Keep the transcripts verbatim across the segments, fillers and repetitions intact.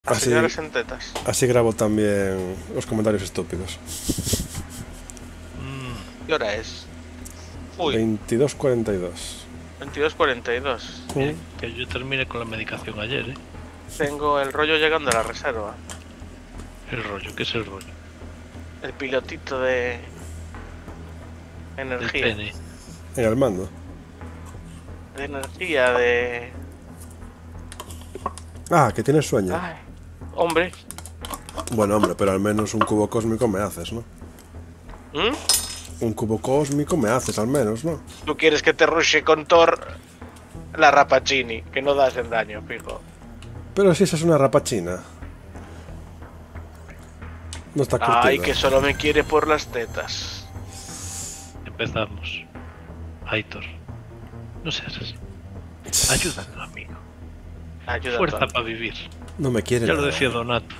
Así, señoras en tetas. Así grabo también los comentarios estúpidos. ¿Qué hora es? Uy, veintidós cuarenta y dos. veintidós cuarenta y dos. Que, que yo terminé con la medicación ayer, ¿eh? Tengo el rollo llegando a la reserva. El rollo, ¿qué es el rollo? El pilotito de El energía. pene. En el mando. De energía, de... Ah, que tienes sueño. Ay, hombre. Bueno, hombre, pero al menos un cubo cósmico me haces, ¿no? ¿Mm? Un cubo cósmico me haces, al menos, ¿no? Tú quieres que te rushe con Thor la Rapacini, que no das en daño, fijo. Pero si esa es una rapachina. No está curtida. Ay, que solo me quiere por las tetas. Empezamos. Aitor, no seas así. Ayúdame, amigo. Ayuda. Fuerza para vivir. No me quiere Ya lo nada. decía Donato.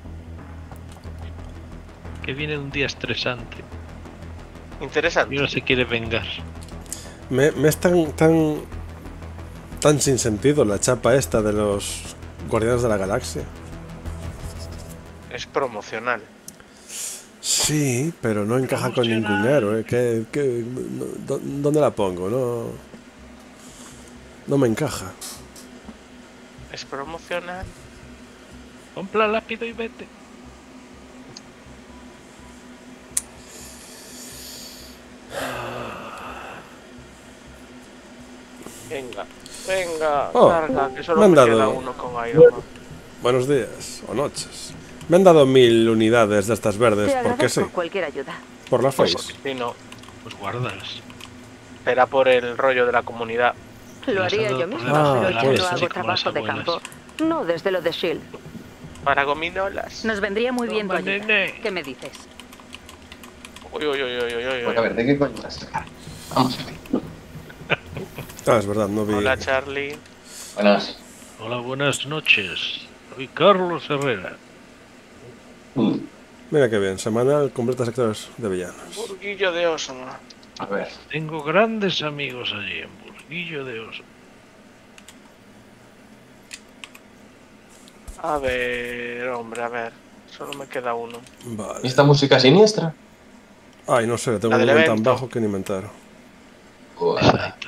Que viene un día estresante Interesante. y uno se quiere vengar. Me, me es tan, tan... tan sin sentido la chapa esta de los Guardianes de la Galaxia. Es promocional. Sí, pero no encaja con ningún héroe. ¿Qué, qué, no, dó- ¿Dónde la pongo? No, no me encaja. Es promocional. Compra lápido y vete. Venga, venga, Oh, carga, que solo me han me, dado- queda uno con Iron Man. Buenos días o noches. Me han dado mil unidades de estas verdes Te porque sí, agradezco cualquier ayuda. por la Pues face. si no, Pues guárdalas. será por el rollo de la comunidad. Lo Las haría han dado yo por misma, debajo pero de la yo mesa, no así hago como trabajo las de abuelas. campo. No desde lo de S H I E L D. Para gominolas. Nos vendría muy bien tu Toma, ayuda. nene. ¿Qué me dices? Uy, uy, uy, uy, uy, uy. Bueno, a ver, ¿de qué coño vas a sacar? Vamos a ver. Ah, es verdad, no vi. Hola, Charlie. Buenas. Hola, buenas noches. Soy Carlos Herrera. Mm, Mira qué bien, semanal completa sectores de villanos. Burguillo de oso. A ver. Tengo grandes amigos allí en Burguillo de Oso. A ver, hombre, a ver. Solo me queda uno. ¿Y Vale. esta música siniestra? Ay, no sé, tengo La un del volumen tan evento. bajo que ni me entero. Es Buah. Aitor.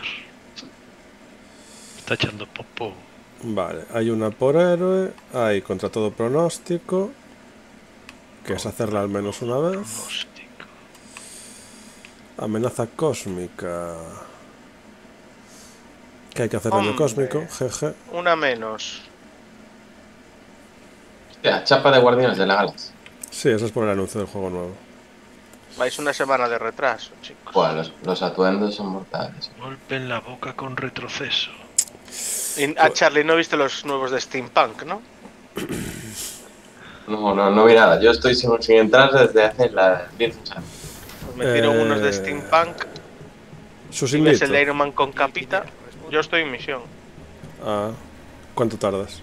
Está echando popó. Vale, hay una por héroe, hay contra todo pronóstico, que es hacerla al menos una vez. Pronóstico. Amenaza cósmica. Que hay que hacer daño Hombre. cósmico, jeje. Una menos. Hostia, chapa de Guardianes de la Galaxia. Sí, eso es por el anuncio del juego nuevo. Vais una semana de retraso, chicos. Buah, los, los atuendos son mortales. Golpe en la boca con retroceso. Y a Charlie no viste los nuevos de Steampunk, ¿no? No, no, no vi nada. Yo estoy sin, sin entrar desde hace la diez años. Pues metieron Eh, unos de Steampunk. Sus Y ves invito. el de Iron Man con capita. Yo estoy en misión. Ah, ¿cuánto tardas?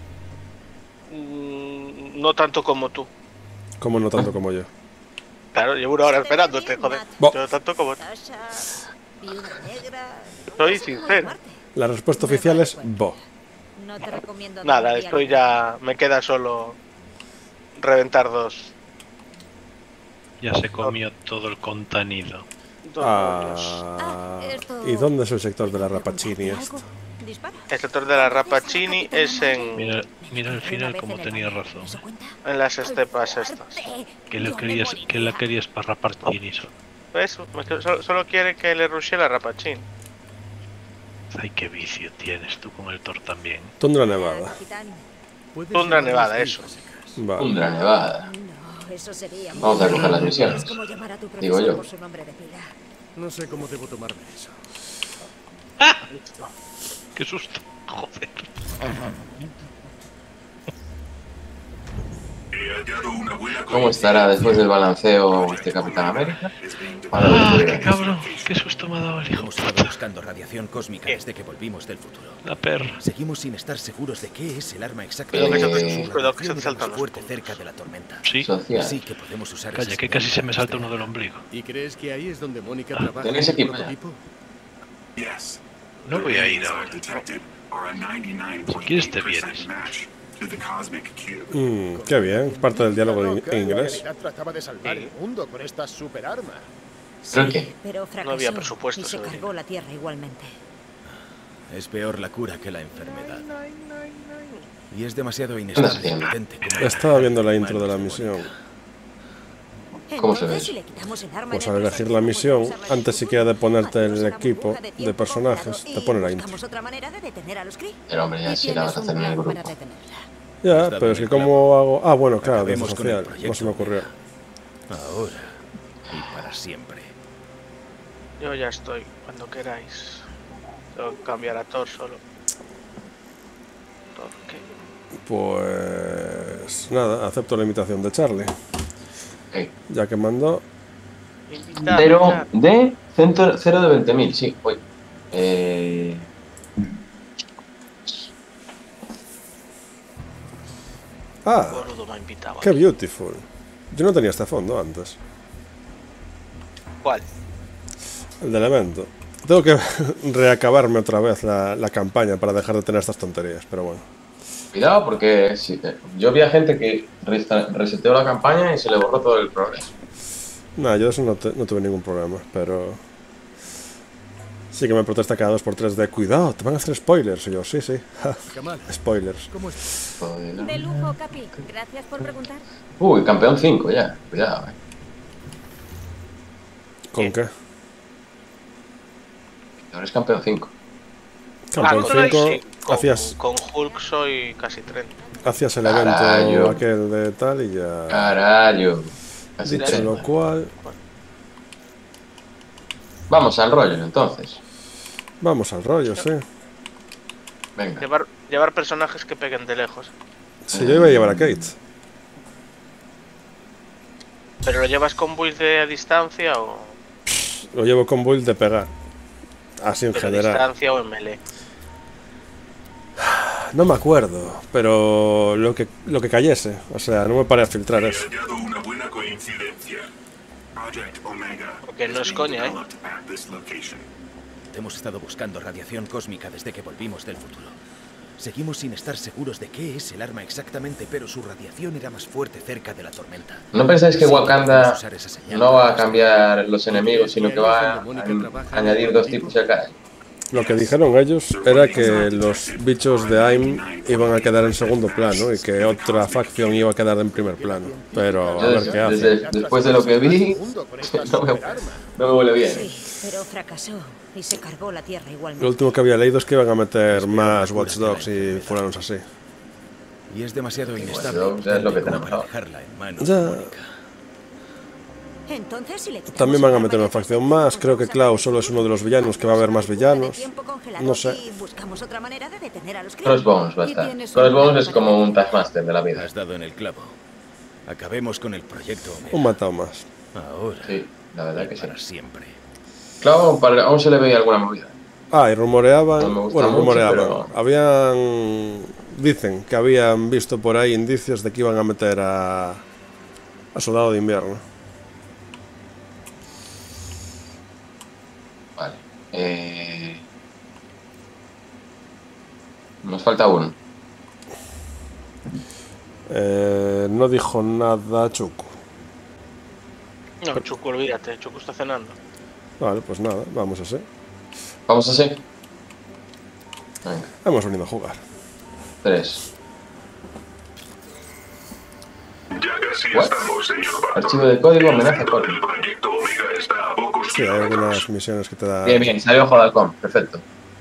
Mm, no tanto como tú. Como no tanto como yo. Claro, llevo una hora esperándote, joder. Bo. Yo tanto como tú. Sasha, Viuda Negra. Soy Cosas sincero. como Marte. La respuesta oficial es bo. No te recomiendo Nada, dar estoy diálogo. ya. Me queda solo reventar dos. Ya se comió todo el contenido. dos rollos. Ah, Ah, esto- ¿y dónde es el sector de la ¿Puedo Rapachini contarte este? algo? Dispara. El sector de la Rapachini es en, Mira, mira al Una final vez como en el tenía baño, razón. ¿eso ¿eh? cuenta? en las estepas ¡Qué estas. fuerte! Que la Yo me querías, que la moriría. querías para rapar chinis. ¿Ves? Me quedo- Solo, solo quiere que le rushe la Rapachini. Ay, qué vicio tienes tú con el Thor también. Tundra Nevada. Capitán. Tundra Nevada, eso. Vale. Tundra nevada. No, eso sería muy Vamos a coger las grave. misiones. Es como llamar a tu Digo profesor yo. por su nombre de pila. No sé cómo debo tomarme eso. Qué susto. Joder. ¿Cómo estará después del balanceo este Capitán América? Para Ah, ver, qué cabrón. Qué susto me ha dado el hijo. Hemos estado buscando radiación cósmica desde que volvimos del futuro. La perra. Seguimos sin estar seguros de qué es el arma exacta. Cuidado que se te- Su cuidado que se te radiación saltan era más los fuerte puntos. cerca de la tormenta. Sí. social. Así que podemos usar Calla, esa que casi señal se me para salta uno rastrear. del ombligo. ¿Y crees que ahí es donde Mónica Ah, trabaja en ¿tenés el equipo ya? prototipo? No voy a ir ahora. Si quieres te vienes. Mm, qué bien, es parte del diálogo en, en En inglés. realidad trataba de salvar Sí. el mundo con estas superarmas. ¿Pero qué? Pero fracasó había presupuesto, y se seguro. cargó la Tierra igualmente. Es peor la cura que la enfermedad. Ay, ay, ay. Y es demasiado inestable y Entiendo. potente como Estaba para viendo la en intro de la manos misión. Mónica. ¿Cómo se ve Entonces, eso? si le quitamos el arma Pues en el al elegir presente, la no misión, podemos arreglar antes el siquiera de futuro. ponerte el Adiós a la equipo burbuja de tiempo personajes, congelado te y pone la intro. buscamos otra manera de detener a los Kree. Pero hombre, ya Y sí la tienes vas a un hacer en el plan grupo. para detenerla. Ya, Has dado pero es en que el cómo hago... Ah, bueno, claro, de Acabemos con el social. No se proyecto. me ocurrió. Ahora y para siempre. Yo ya estoy, cuando queráis. Tengo que cambiar a Thor solo. Thor, ¿qué? Pues nada, acepto la invitación de Charlie. Ok. Ya que mandó... Invitar, Cero invitar. de centro, cero de veinte mil, sí, voy. Eh, Ah, Gordo me ha invitado. qué beautiful. Yo no tenía este fondo antes. ¿Cuál? El del evento. Tengo que reacabarme otra vez la, la campaña para dejar de tener estas tonterías, pero bueno. cuidado porque sí, eh, yo vi a gente que resta- reseteó la campaña y se le borró todo el progreso. Nada, yo de eso no, te- no tuve ningún problema, pero... Sí que me protesta cada dos por tres de cuidado, te van a hacer spoilers. Y yo, sí, sí, ja, Kamal, spoilers. ¿cómo estás? Joder. De lujo, Capi. Gracias por preguntar. Uy, campeón cinco ya, cuidado. Eh. ¿Con qué? Ahora es campeón cinco. Campeón con Ray cinco, sí, con, hacías, con Hulk soy casi treinta. hacías el evento Carayo. aquel de tal y ya... Carayo. Casi Dicho treinta. lo cual, Vamos al rollo entonces. vamos al rollo, sí. Venga. Llevar, llevar personajes que peguen de lejos. Sí, yo iba a llevar a Kate. ¿Pero lo llevas con build de a distancia o Lo llevo con build de pegar. Así en pero a general. distancia o en melee? No me acuerdo, pero lo que, lo que cayese. O sea, no me paré a filtrar eso. hallado una buena coincidencia. Project Omega Porque no is es being coña, ¿eh? developed at this location. Hemos estado buscando radiación cósmica desde que volvimos del futuro. Seguimos sin estar seguros de qué es el arma exactamente, pero su radiación era más fuerte cerca de la tormenta. ¿No pensáis que Sí, Wakanda podemos usar esa señal no va a para- cambiar los enemigos, sino que va a añadir dos tipos de cara? Lo que dijeron ellos era que los bichos de AIM iban a quedar en segundo plano y que otra facción iba a quedar en primer plano. Pero a Yo ver desde, qué hace. desde- después de lo que vi, Mundo con estas no me, superarmas. no me huele bien. Sí, pero fracasó y se cargó la Tierra Lo igualmente. último que había leído es que iban a meter más Watch Dogs y fulanos así. Y es demasiado inestable Dogs es lo que como tenemos para ahora. dejarla en manos Ya. de Mónica. Entonces, si le quitamos También van el a arma meter y una el facción presente, más. Creo que Klaus solo es uno de los villanos, que va a haber más villanos. No sé. Y buscamos otra manera de detener a los Kree. Crossbones va a Y estar. tienes un Crossbones plan es para como un detenerla. Taskmaster de la vida. Has dado en el clavo. Acabemos con el proyecto Omega. Un matado más. Ahora Sí, la verdad y que sí. para siempre. Claro, para- aún se le veía alguna movida. Ah, y rumoreaban. No me gusta bueno, mucho, rumoreaban. pero- Habían. Dicen que habían visto por ahí indicios de que iban a meter a. a Soldado de Invierno. Vale. Eh... Nos falta uno. Eh, no dijo nada Chuku. No, Chuku, olvídate, Chuku está cenando. Vale, pues nada, vamos así. Vamos así. Venga, Hemos venido a jugar. tres. Ya casi What? estamos, señor Barton. Archivo de código, amenaza El código. proyecto Omega está a pocos Sí, hay kilómetros. algunas misiones que te dan. Bien, bien, salió Jodalcom, perfecto.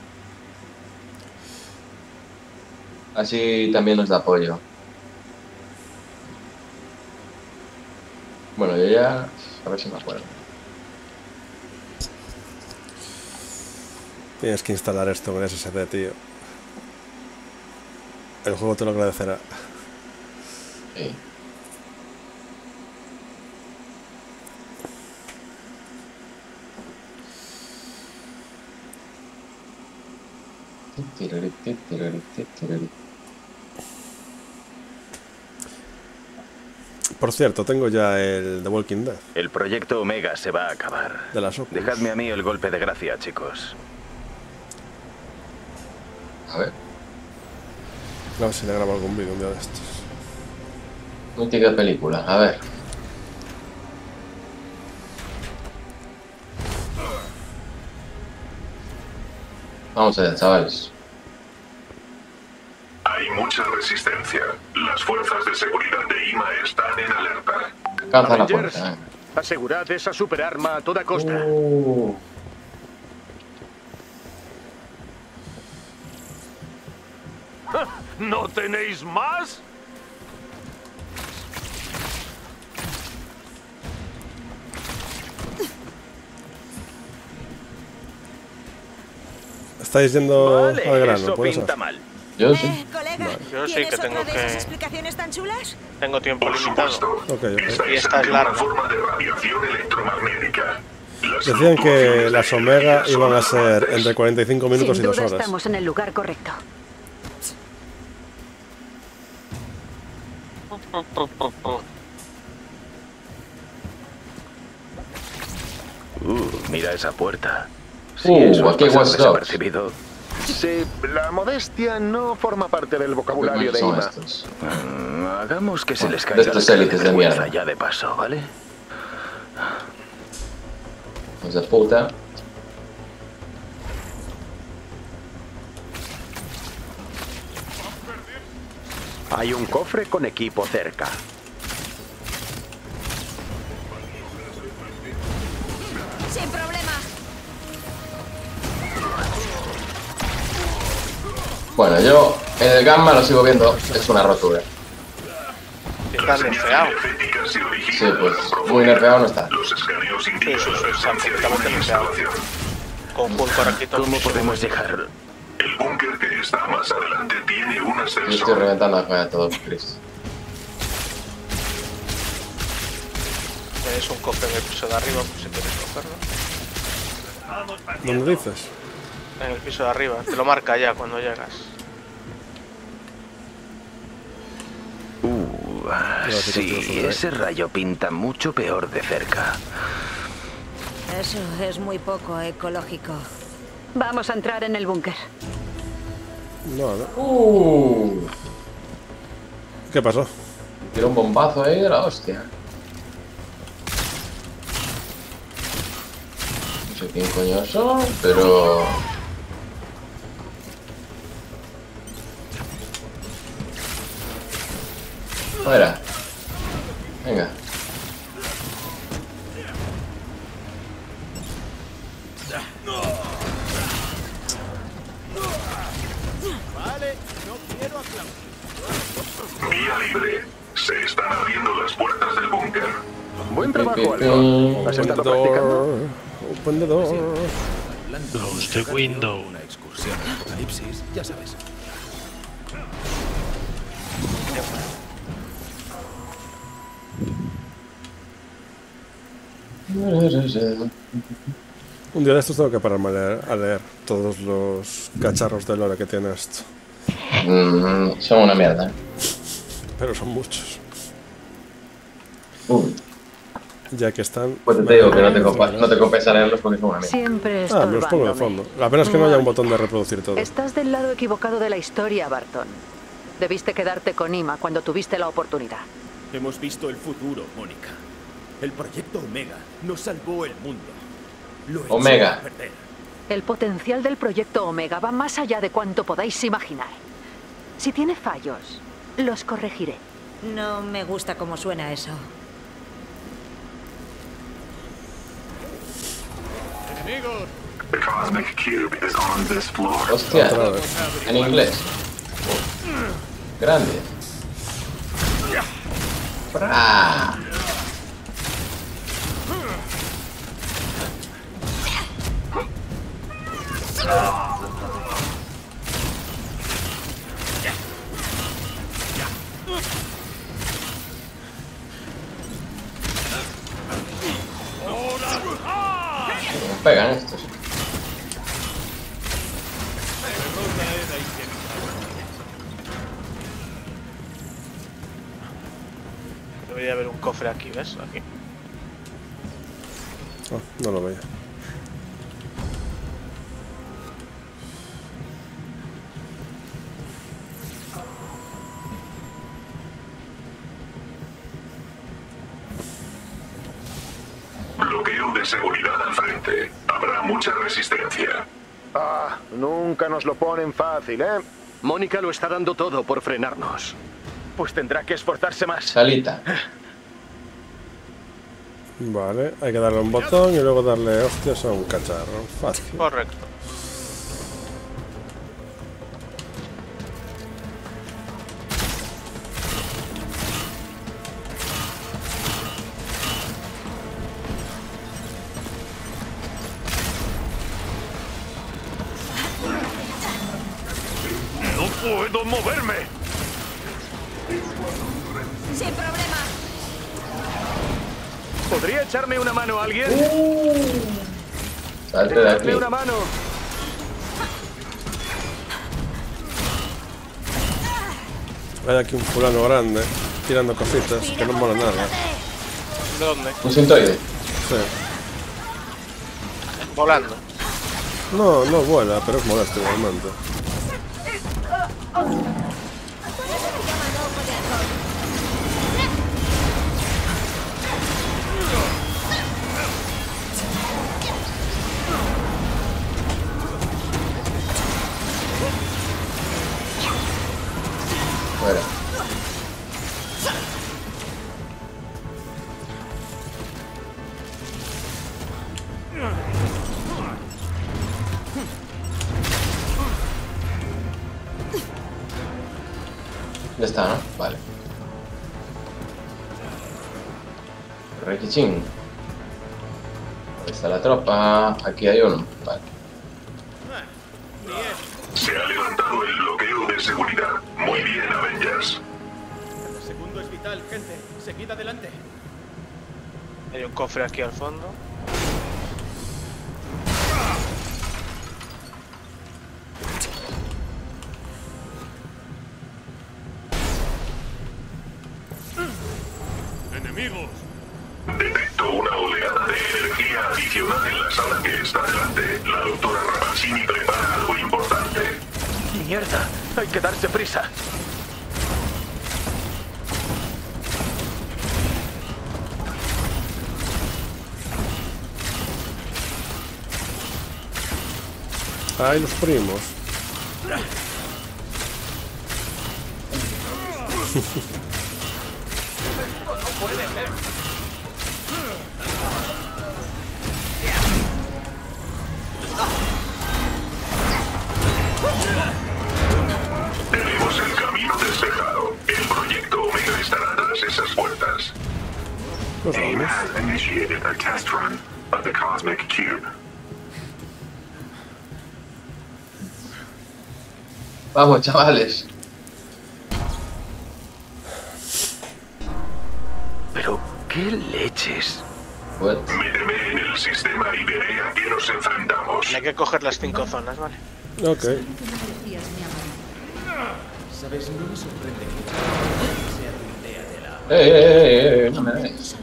Así también nos da apoyo. Bueno, yo ya... A ver si me acuerdo. Tienes que instalar esto en el S S D, tío. El juego te lo agradecerá. Sí. Por cierto, tengo ya el The Walking Dead El proyecto Omega se va a acabar. de las Oculus. Dejadme a mí el golpe de gracia, chicos. A ver. A ver si le grabo algún vídeo un día de estos. Mítica película, a ver. Vamos allá, chavales. Hay mucha resistencia. Las fuerzas de seguridad de I M A están en alerta. Caza la Avengers, puerta, venga. asegurad esa superarma a toda costa. Uh, ¿No tenéis más? Estáis yendo al grano, eso ¿puede pinta ser? mal. yo sí. Eh, colega, Yo sí ¿tienes que otra tengo de que- esas explicaciones tan chulas? Tengo tiempo Por limitado. supuesto. Ok, ok. Y esta es ante una larga. forma de radiación electromagnética. Las Decían que fluctuaciones las de Omega energía iban a son ser relevantes. entre cuarenta y cinco minutos Sin y dos duda horas. estamos en el lugar correcto. Uh, mira esa puerta. Si Uh, eso es aquí pasar Watch Dogs. desapercibido. Sí, la modestia no forma parte del vocabulario ¿Qué de I son M A. estos? Mm, hagamos que se les De caiga estos la élites de vergüenza mierda. ya de paso, ¿vale? Hijos de puta. Hay un cofre con equipo cerca. Sin problema. Bueno, yo en el gamma lo sigo viendo, es una rotura. Estás nerfeado. Energéticas y originales Sí, pues muy nerfeado no está. Los escaneos Sí, indican sí, sí, la está presencia de perfectamente una nerfeado. instalación. Conjunto Raquito. ¿Cómo podemos llegar? El búnker que está más adelante tiene un Yo estoy ascensor. reventando a todo, Chris. Tenéis un cofre en el piso de arriba, por si quieres cogerlo. ¿Dónde dices? En el piso de arriba. Te lo marca ya cuando llegas. Uh, decir que estoy sí, sobre ahí. ese rayo pinta mucho peor de cerca. Eso es muy poco ecológico. Vamos a entrar en el búnker. No, no. Uh, ¿Qué pasó? Quiero un bombazo ahí de la hostia. No sé quién coño son, pero... Fuera. Venga. Vía libre. Se están abriendo las puertas del búnker. Buen trabajo, Pi, pi, Alcor. ¿Has Open the estado practicando? door. Open the door. Close the window. Una excursión al apocalipsis, ya sabes. Un día de estos tengo que pararme a leer, a leer todos los cacharros de lore que tiene esto. Mm, son una mierda. Pero son muchos. Uy, Ya que están... pues te digo que no te, compa no te compensa leerlos porque son una mierda. Siempre Ah, me los pongo de estorbándome. fondo. La pena es que no haya un botón de reproducir todo. Estás del lado equivocado de la historia, Barton. Debiste quedarte con Ima cuando tuviste la oportunidad. Hemos visto el futuro, Mónica. El proyecto Omega nos salvó el mundo. Lo echó Omega. a perder. El potencial del proyecto Omega va más allá de cuanto podáis imaginar. Si tiene fallos, los corregiré. No me gusta cómo suena eso. The cosmic cube is on this floor. Hostia, Otra vez. en inglés. Grande. ¡Fra! ¿Cómo pegan estos? Debería haber un cofre aquí, ¿ves? Aquí. Oh, no lo veía. de seguridad al frente. Habrá mucha resistencia. Ah, nunca nos lo ponen fácil, ¿eh? Mónica lo está dando todo por frenarnos. Pues tendrá que esforzarse más. Salita. Vale, hay que darle un botón y luego darle hostias a un cacharro. Fácil. Correcto. ¡No puedo moverme! Sin problema. ¿Podría echarme una mano a alguien? Salte de aquí. ¡Echarme una mano! Hay aquí un fulano grande tirando cositas que no mola nada. ¿De dónde? Un sintoide. Sí. Volando. No, no vuela, pero es molesto igualmente. Fuera. Ya está, ¿no? Vale. Requichín. Ahí está la tropa. Aquí hay uno. Vale. Se ha levantado el bloqueo de seguridad. Muy bien, Avengers. El segundo es vital, gente. Seguid adelante. Hay un cofre aquí al fondo. ¡Enemigos! Detecto una oleada de energía adicional en la sala que está delante. La doctora Rapacini prepara algo importante. ¡Mierda! Hay que darse prisa. Ay, los primos. Tenemos el camino despejado. El proyecto Omega estará tras esas puertas. Los vamos. Initiated a test run of the Cosmic Cube. Vamos, chavales. Pero, ¿qué leches? What? Méteme en el sistema y veré a qué nos enfrentamos. Hay que coger las cinco zonas, ¿vale? Ok. ¿Sabes? No me sorprende que sea tu idea de la... ¡Eh, eh, eh! No me des.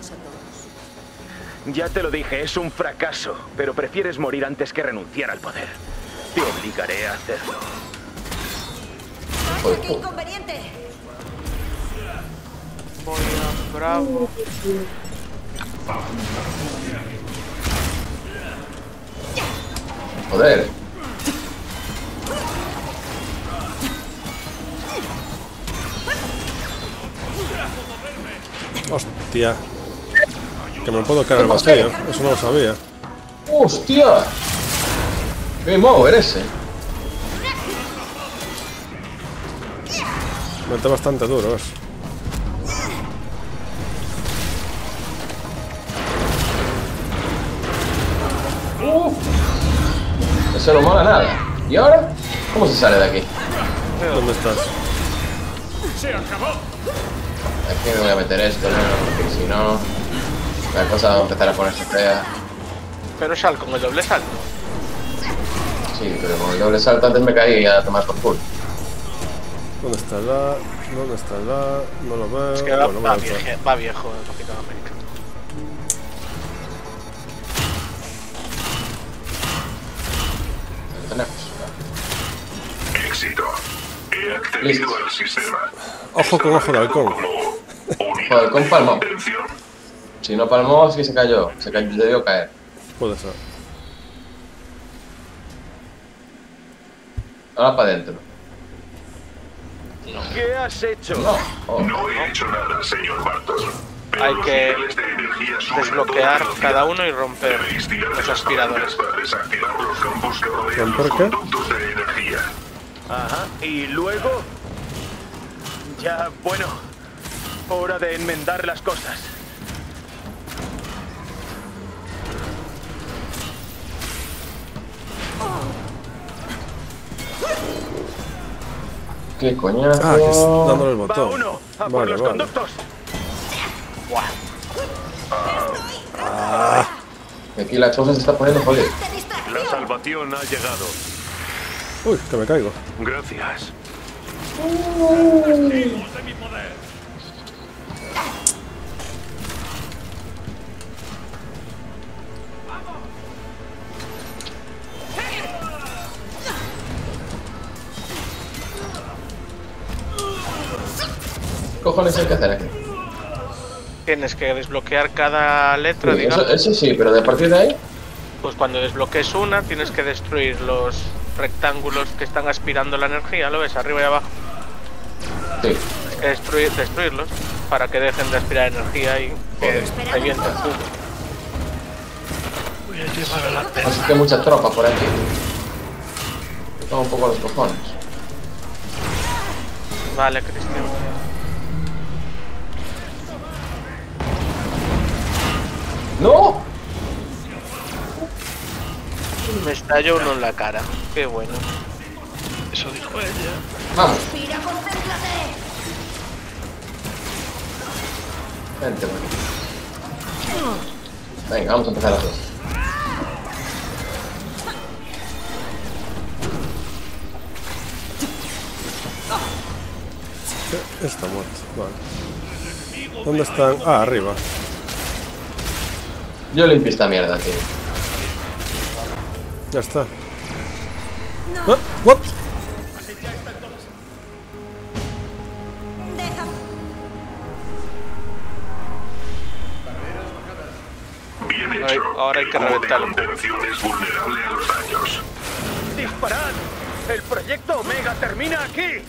Ya te lo dije, es un fracaso, pero prefieres morir antes que renunciar al poder. Te obligaré a hacerlo. Vaya, qué inconveniente. Voy a Bravo. Joder. Hostia. Que me puedo caer al vacío. Eso no lo sabía. ¡Hostia! ¡Game over ese! Mete bastante duro eso. ¡Uf! Eso no mola nada. ¿Y ahora? ¿Cómo se sale de aquí? ¿Dónde estás? Aquí me voy a meter esto, ¿no? Porque si no, la cosa va a empezar a ponerse fea. Pero sal con el doble salto. Sí, pero con el doble salto antes me caí a tomar por culo. ¿Dónde está la? ¿Dónde está la? No lo veo. Es que va, Bueno, va, bueno, vieje, va viejo el Capitán América. Lo tenemos. Éxito. He accedido Listo. al sistema. Ojo con ojo de halcón. Como unidad Joder, con palma. de contención. Si no palmó, es que se cayó. Se cayó, se debió caer. Puede ser. Ahora para adentro. ¿Qué has hecho? No. Oh. No he hecho nada, señor Bartos. Pero Hay los que niveles de energía suben desbloquear a toda cada velocidad. uno y romper Debéis tirar los esas aspiradores. palancas para desactivar los campos que rodean ¿Romper los qué? conductos de energía. Ajá. ¿Y luego? Ya, bueno. Hora de enmendar las cosas. ¿Qué coñazo? Ah, que es dándole el Va botón. uno. A por Vale, los vale. conductos. Que aquí la cosa se está poniendo jodida. La salvación ha llegado. Uy, que me caigo. Gracias. ¿Qué cojones hay que hacer aquí? Tienes que desbloquear cada letra, Sí, digamos. eso, eso sí, pero de partir de ahí. Pues cuando desbloquees una, tienes que destruir los rectángulos que están aspirando la energía. ¿Lo ves? Arriba y abajo. Sí. Tienes que destruir, destruirlos para que dejen de aspirar energía y que revienten el cubo. Voy a llevar a la Así perra. que mucha tropa por aquí. Me tomo un poco los cojones. Vale, Cristian. ¡No! Me estalló uno en la cara. Qué bueno. Eso dijo ella. Vamos, Respira, concéntrate. vente, man. Venga, vamos a empezar las dos. Está muerto. Vale. ¿Dónde están? Ah, arriba. Yo limpio esta mierda, tío. Ya está. ¿Ah? ¿What? Deja. Bien Ay, hecho. ahora hay que El cubo de reventarlo. contención es vulnerable a los daños. ¡Disparad! ¡El proyecto Omega termina aquí!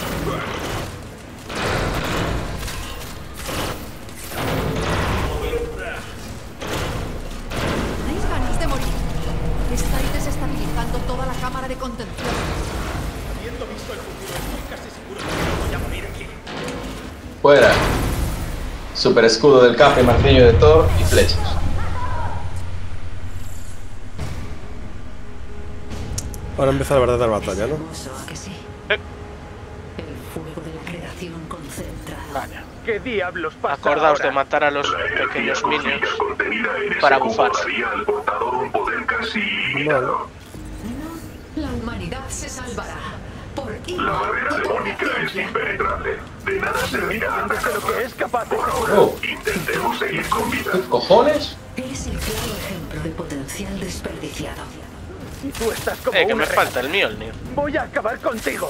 ¿Tenéis ganas de morir? Estáis desestabilizando toda la cámara de contención. Habiendo visto el futuro, estoy casi seguro de que no voy a morir aquí. Fuera. Super escudo del café, martillo de Thor y flechas. Ahora empieza la verdadera batalla, ¿no? Hermoso, ¿a que sí? Eh. El fuego de la creación concentrado. Vale. ¿Qué diablos pasa Acordaos ahora? de matar a los La energía pequeños cósmica minions contenida en ese para cubo bufarse. daría al portador un poder casi ilimitado. La humanidad se salvará. Por La igual barrera por demónica es ciencia. impenetrable. De nada servirá de lo que atacarla. es capaz de Por hacer. ahora, Oh. intentemos seguir con vida. ¿Qué cojones? Eres el claro ejemplo de potencial desperdiciado. Y tú estás como Eh, que una me rena. falta el Mjolnir. Voy a acabar contigo.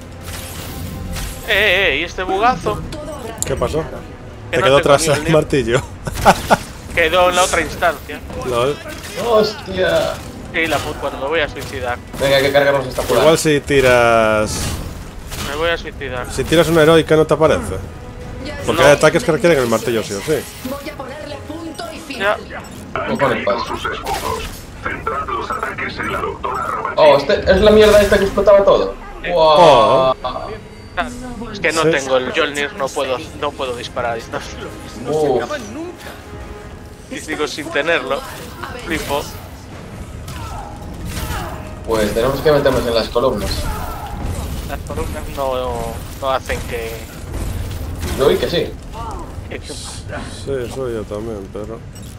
Eh, eh, y este bugazo ¿Qué pasó? Que Te no quedó tengo atrás ni el el ni- martillo. quedó en la otra instancia. Lol. ¡Hostia! Y la puta, bueno, me voy a suicidar. Venga, hay que cargarnos esta pulada. Igual si tiras... Me voy a suicidar. Si tiras una heroica no te aparece. Porque No. hay ataques que requieren el martillo sí o sí. Voy a ponerle punto y Ya. final. ¿Qué cojones pasa? sus escudos. Centrad los ataques en la doctora Rabatini. Oh, este es la mierda esta que explotaba todo. ¡Wow! Oh. Ah, es que no Sí. tengo el Mjolnir, no puedo, no puedo disparar a distancia. Uf. Y sigo sin tenerlo. Flipo. Pues tenemos que meternos en las columnas. Las columnas no, no hacen que... Yo vi que sí. que- Sí, eso yo también, pero...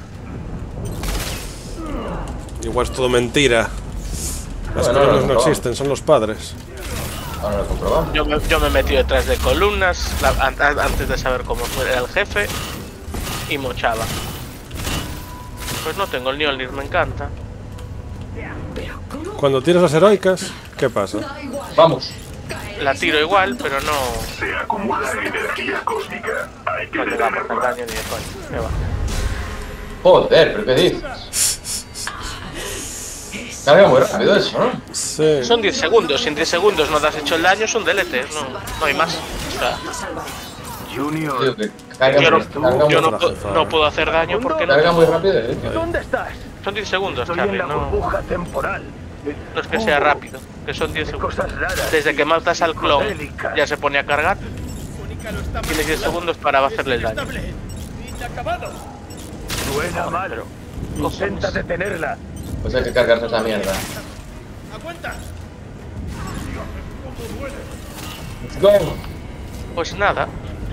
Igual es todo mentira. Las Bueno, columnas no, no no, no. existen, son los padres. Ahora lo comprobamos. Yo me, yo me he metido detrás de columnas la- an- an- antes de saber cómo era el jefe y mochaba. Pues no tengo el Mjolnir, me encanta. Cuando tiras las heroicas, ¿qué pasa? Vamos. La tiro igual, pero no... Se acumula energía cósmica. Hay que No te va a detenerla. hacer daño ni de coña. Me va. Joder, pero ¿qué dices? Carga muy rápido eso, ¿no? Sí. Son diez segundos. Si en diez segundos no te has hecho el daño, es un delete. No, no hay más. O sea, Junior, Tío, que carga yo no, muy- carga yo muy no, rápido. pu- no puedo hacer daño porque no. Carga muy rápido, ¿eh? ¿Dónde estás? Son diez segundos, Estoy en Charlie. la No, burbuja temporal. no es que sea rápido. Que son diez segundos. Cosas raras. Desde que matas al clon, Psicodélicas. ya se pone a cargar. Tienes diez segundos para hacerle el daño. Suena mal. Intenta detenerla. Pues hay que cargarse esa mierda. Let's go. Pues nada.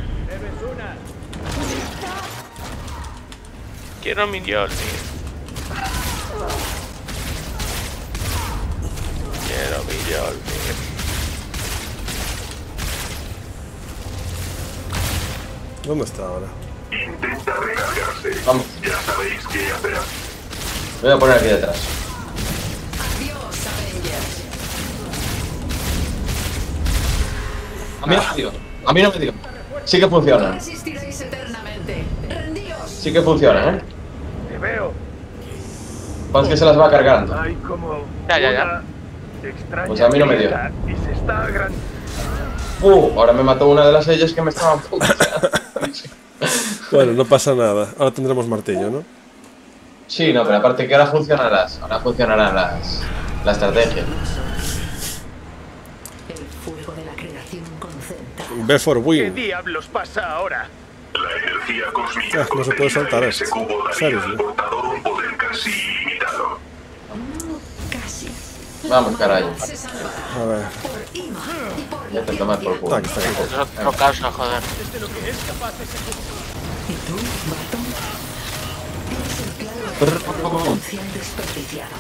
Quiero mi Jolly. Quiero mi Jolly. ¿Dónde está ahora? Intenta recargarse. Vamos. Ya sabéis qué hacer. Me voy a poner aquí detrás. A mí no me dio. A mí no me dio. Sí que funciona. Resistiréis eternamente. Rendíos. Sí que funciona, ¿eh? Te veo. Cuando es que se las va cargando. Hay como Ya, ya, ya. una extraña Pues a mí no me dio. grieta y se está agrandando. Uh, ahora me mató una de las ellas que me estaban puteando. Bueno, no pasa nada. Ahora tendremos martillo, ¿no? Sí, no, pero aparte que ahora funcionarán ahora funcionarán las la estrategia. El fuego de la creación concentra. B for ¿Qué win. diablos pasa ahora? La energía cósmica Ah, no se puede contenida saltar en esto. ese cubo daría ¿Sabes? al portador un poder casi ilimitado. Casi. Vamos, caray. Se salvará A ver. por Ima y por Ya te tomas por culo. Ah, que está aquí. Es otro caso, joder. ¿Y tú, Barton? Eres el claro potencial desperdiciado.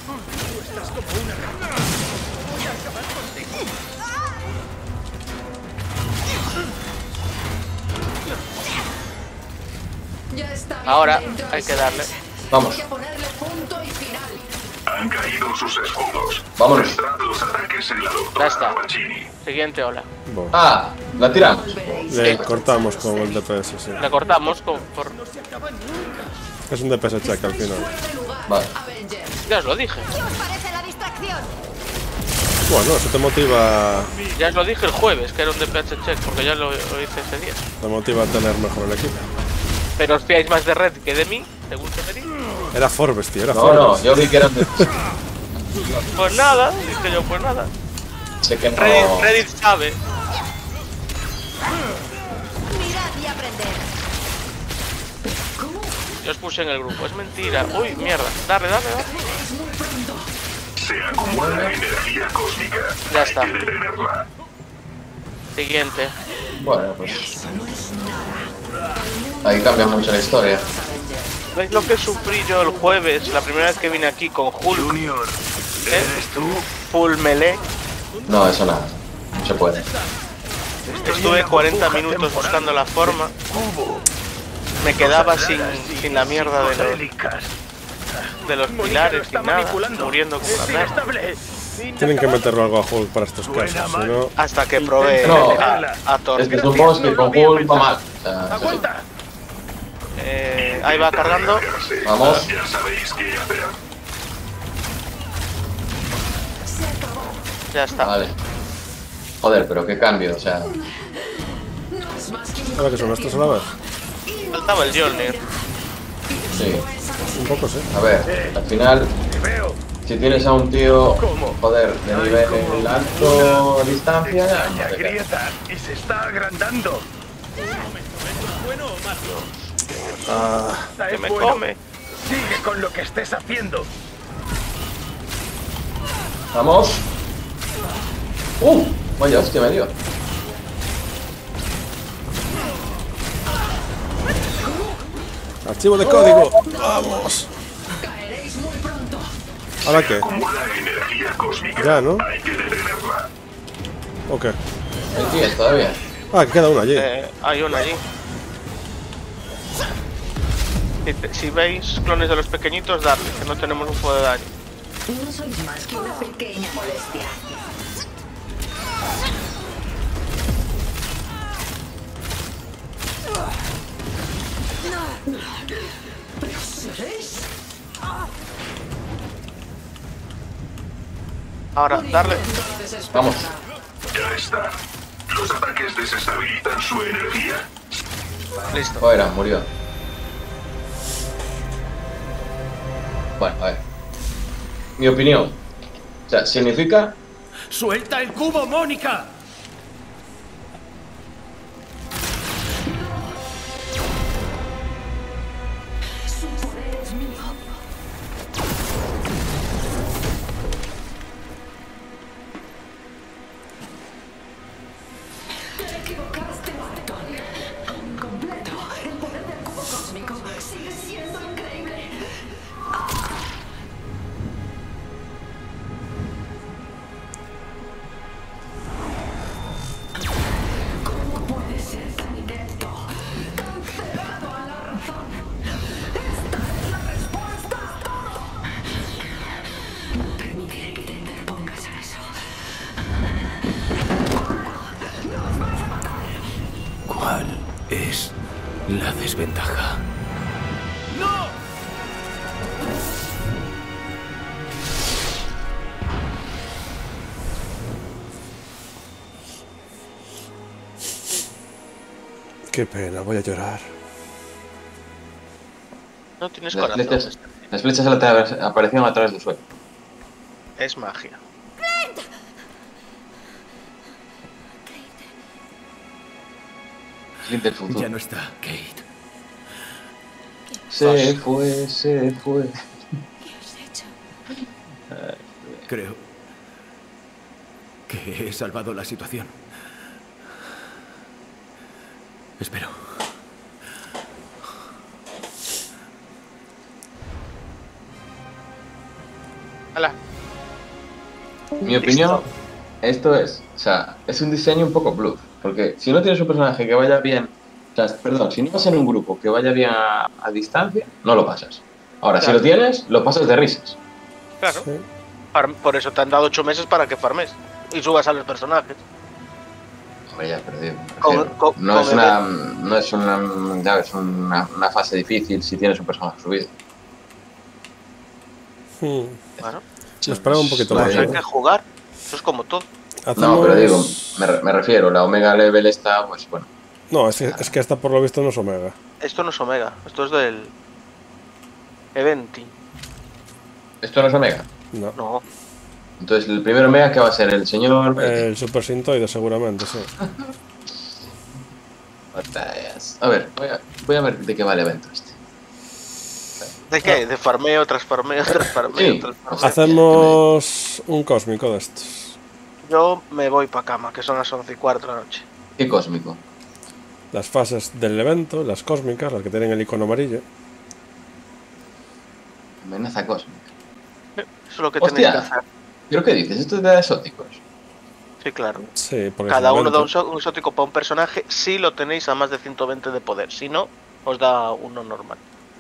Ya está bien Ahora dentro hay de que darle. seis. Vamos. Hay que ponerle punto y final. Han caído sus escudos. Vámonos. Centrad los ataques en la Ya doctora está. Rabachini. Siguiente ola. Bueno, Ah, la tiramos. le cortamos con el D P S, sí. Le cortamos con, por... Es un D P S check al final. Vale. Avengers. Ya os lo dije. ¿Qué os parece la distracción? Bueno, eso te motiva, Ya os lo dije el jueves, que era un D P H check, porque ya lo, lo hice ese día. te motiva a tener mejor el equipo. Pero os fiáis más de Red que de mí, según te pedí. Era Forbes, tío, era No, Forbes. no, yo vi que eran de... Pues nada, dije yo, pues nada. Sé que no... Reddit, Reddit sabe. Mirad y aprended. Yo os puse en el grupo, es mentira. Uy, mierda. Dale, dale, dale. Se acumula energía cósmica. Ya está. Hay que detenerla. Siguiente. Bueno, pues... Ahí cambia mucho la historia. ¿Veis lo que sufrí yo el jueves? La primera vez que vine aquí con Hulk. Junior, ¿Eh? ¿eres tú? Full melee. No, eso nada. No se puede. Estuve cuarenta minutos buscando la forma. Me quedaba sin, sin la mierda de los, Psicodélicas. de los Mónica lo pilares está y nada. manipulando. Muriendo como una Es mierda. inestable. Tienen que meterlo algo a Hulk para estos casos, si no... Hasta que probé No, a, a Thor. Es que son juegos que con Hulk va mal. O sea, es así. Aguanta. Eh, ahí va cargando. Vamos. Ya sabéis qué hacer. Ya está. Vale. Joder, pero qué cambio, o sea... ¿Ahora que son estos a la vez? Faltaba el Jolnir. Sí. Un poco, sí. A ver, al final... Te veo. Si tienes a un tío, ¿Cómo? joder, de nivel alto distancia, ya, Extraña no te caes. grieta y se está agrandando. Ah, Esta Que es me bueno. come. Sigue con lo que estés haciendo. Vamos. Uh, vaya hostia me dio. archivo de código. Vamos. Caeréis muy pronto. ¿Ahora qué? Acumula energía cósmica. Ya, ¿no? Hay que detenerla. ¿O qué? Ahí tienes todavía. Ah, que queda uno allí. Eh, hay una allí. Si, te- si veis clones de los pequeñitos, darle, que no tenemos un fuego de daño. No sois más que una pequeña molestia. Ahora, darle. Vamos. Ya está. Los ataques desestabilizan su energía. Listo. Fuera, murió. Bueno, a ver. Mi opinión. O sea, significa... ¡Suelta el cubo, Mónica! ¿Cuál es la desventaja? ¡No! Qué pena, voy a llorar. No tienes Las corazón. flechas, las flechas atra- aparecieron a través del suelo. Es magia. Clint del futuro. Ya no está, Kate. Se fue, se fue. ¿Qué has hecho? Creo que he salvado la situación. Espero. Hala. Mi opinión, esto es, o sea, es un diseño un poco bluff, porque si no tienes un personaje que vaya bien, o sea, perdón, si no vas en un grupo que vaya bien a, a distancia, no lo pasas. Ahora, Claro. si lo tienes, lo pasas de risas. Claro. Sí. Farm- Por eso te han dado ocho meses para que farmes. Y subas a los personajes. Hombre, ya perdido. Con- con- no, con es una, no es una, ya ves, una, una fase difícil si tienes un personaje subido. Hmm. Bueno, Me esperaba un poquito Vale. más. pues hay ¿eh? que jugar. Eso es como todo. Hacemos... No, pero digo, me, re- me refiero, la Omega Level está, pues bueno. No, es que, es que esta por lo visto no es Omega. Esto no es Omega. Esto es del... Eventi. ¿Esto no es Omega? No. No. Entonces, el primer Omega, ¿qué va a ser? ¿El señor? El Super Sintoide seguramente, sí. Batallas. A ver, voy a, voy a ver de qué va el evento este. ¿De qué? De farmeo tras farmeo tras farmeo Sí. tras farmeo. Hacemos un cósmico de estos. Yo me voy pa' cama, que son las once y cuarto de la noche. ¿Qué cósmico? Las fases del evento, las cósmicas, las que tienen el icono amarillo. Amenaza cósmica. Eso es lo que Hostia. tenéis que hacer. ¿Pero qué dices? ¿Esto es de exóticos? Sí, claro. Sí, porque Cada es el uno da un, evento. so- un exótico para un personaje si lo tenéis a más de ciento veinte de poder. Si no, os da uno normal.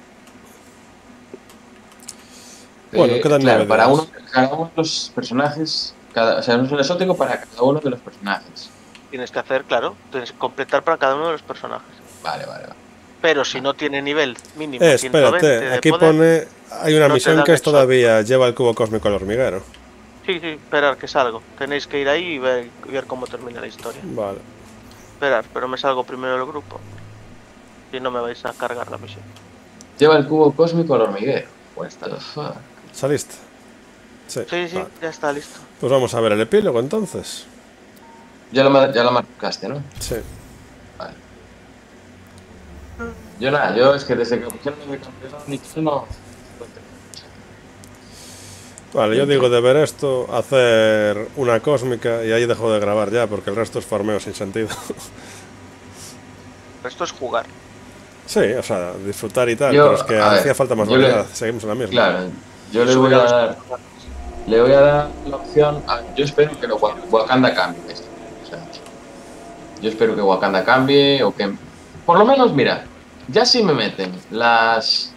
Bueno, Eh, quedan claro, nueve para días. uno, cada uno de los personajes, cada, o sea, es un exótico para cada uno de los personajes. Tienes que hacer, claro, tienes que completar para cada uno de los personajes. Vale, vale, vale. Pero si no tiene nivel mínimo Eh, ciento veinte espérate, de aquí poder, pone... Hay una no te misión dan que es exótico. todavía lleva el cubo cósmico al hormiguero. Sí, sí, esperar que salgo. Tenéis que ir ahí y ver, y ver cómo termina la historia. Vale. Esperar, pero me salgo primero del grupo. Si no me vais a cargar la misión. Lleva el cubo cósmico al hormiguero. What the fuck? ¿Saliste? Sí. Sí, sí, Vale. ya está listo. Pues vamos a ver el epílogo entonces. Ya lo, mar- ya lo marcaste, ¿no? Sí. Vale. Yo nada, yo es que desde que pusieron el campeón ni que no. Vale, yo digo de ver esto, hacer una cósmica y ahí dejo de grabar ya, porque el resto es farmeo sin sentido. Esto es jugar. Sí, o sea, disfrutar y tal, Yo, pero es que a ver, hacía falta más yo le- variedad. Seguimos en la misma. Claro, yo le voy a dar. Le voy a dar la opción. A, yo espero que lo, Wa- Wakanda cambie esto. O sea, yo espero que Wakanda cambie o que. Por lo menos, mira, ya si me meten las.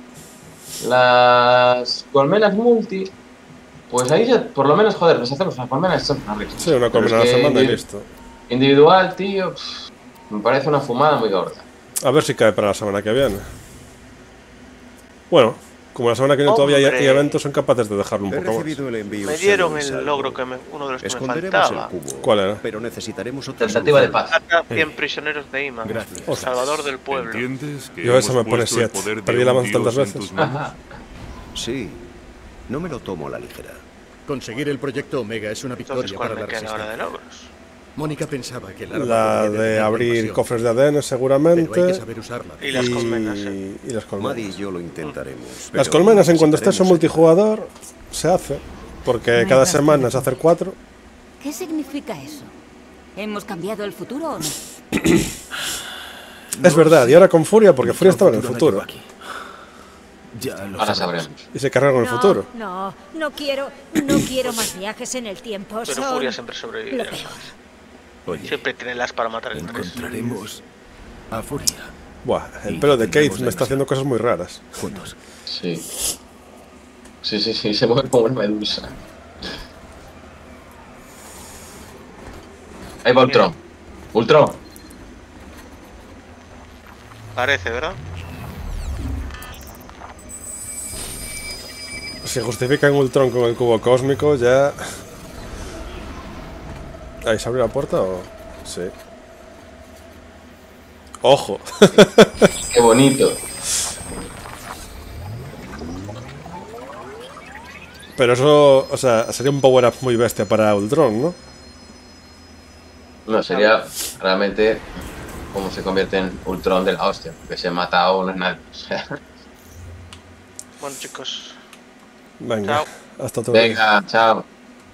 Las colmenas multi. Pues ahí ya, por lo menos, joder, les hacemos unas colmenas. Son unas risas. Sí, una Pero colmena a es la que semana y individu- listo. Individual, tío, pff, me parece una fumada muy gorda. A ver si cae para la semana que viene. Bueno, Como la semana que viene todavía hay, Hombre. hay eventos, son capaces de dejarlo un He poco más. recibido el envío Me dieron sano y el salvo. logro que me, uno de los que me Esconderemos faltaba. el cubo. ¿Cuál era? Pero necesitaremos otra Tentativa de solución. paz. Mata cien prisioneros de Iman. Gracias. El Salvador del pueblo. ¿Entiendes que Yo esa hemos me pone puesto el siete. poder de Perdí la un mano tantas dios en veces. tus manos? Ajá. Sí, no me lo tomo a la ligera. Conseguir el proyecto Omega es una Entonces, victoria ¿cuál para me la queda ahora de resistencia. logros? Mónica pensaba que el arma La podría de detener la abrir invasión, cofres de A D N pero hay seguramente. que saber usarla. Y las colmenas, ¿eh? y las colmenas. Maddie y yo lo intentaremos. Las pero colmenas en cuanto estés en necesitaremos multijugador se hace. Porque cada semana se hace cuatro. ¿Qué significa eso? ¿Hemos cambiado el futuro o no? Es verdad, y ahora con Furia, porque Furia estaba en el futuro. Ya lo Ahora sabremos. sabremos. Y se cargaron el futuro. No, no quiero, no quiero más viajes en el tiempo. Pero son Furia siempre sobrevive. lo ya peor. sabes. Oye, Siempre tiene las para matar el tres. encontraremos a Furia Buah, el Y pelo de tendremos Kate la me está haciendo cosas muy raras. juntos. Sí. Sí, sí, sí, se mueve como una medusa. Ahí va Ultron. Ultron. Parece, ¿verdad? Si justifican Ultron con el cubo cósmico, ya. ¿Ahí se abrió la puerta o.? Sí. ¡Ojo! Qué bonito. Pero eso, o sea, sería un power up muy bestia para Ultron, ¿no? No, sería realmente como se convierte en Ultron de la hostia. Que se mata a uno es nadie. O sea, Bueno, chicos. Venga, Chao. hasta otro día. venga, chao.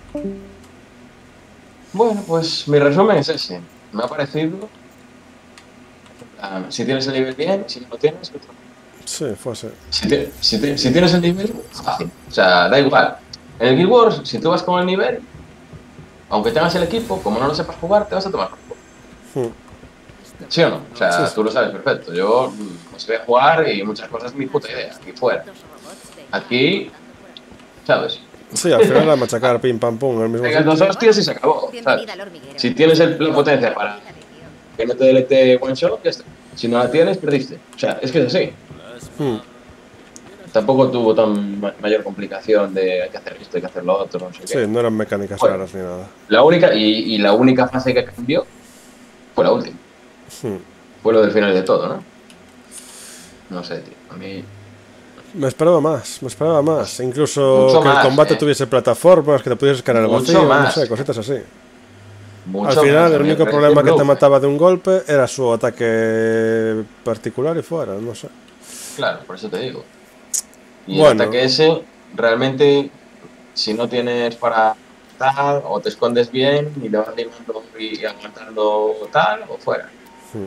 Bueno, pues mi resumen es ese. Me ha parecido. ah, si tienes el nivel bien, si no lo tienes, otro. Sí, fue así. Si, te- si, te- si tienes el nivel, fácil. O sea, da igual. En el Guild Wars, si tú vas con el nivel, aunque tengas el equipo, como no lo sepas jugar, te vas a tomar por culo. Hmm. ¿Sí o no? O sea, Sí, sí. tú lo sabes perfecto. Yo mm, no sé jugar y muchas cosas ni puta idea. Aquí fuera. Aquí, ¿sabes? Sí, al final a machacar pim pam pum en el mismo Pegas dos sitio. hostias y se acabó. ¿sabes? Bienvenida al hormiguero. Si tienes el, la potencia para que no te delete one shot, ya está. Si no la tienes, perdiste. O sea, es que es así. Hmm. Tampoco tuvo tan ma- mayor complicación de hay que hacer esto, hay que hacer lo otro, no sé qué. Sí, no eran mecánicas Bueno. raras ni nada. La única, y, y la única fase que cambió fue la última. Hmm. Fue lo del final de todo, ¿no? No sé, tío. A mí. Me esperaba más, me esperaba más. Incluso Mucho que más, el combate eh. tuviese plataformas, que te pudieses cargar el Mucho vacío, no más. sé, cositas así. Mucho Al final, más, el a mí único me problema que pareció te bluff, mataba de un golpe era su ataque particular y fuera, no sé. Claro, por eso te digo. Y Bueno. el ataque ese, realmente, si no tienes para tal, o te escondes bien y le vas limando y aguantando tal, o fuera. Hmm.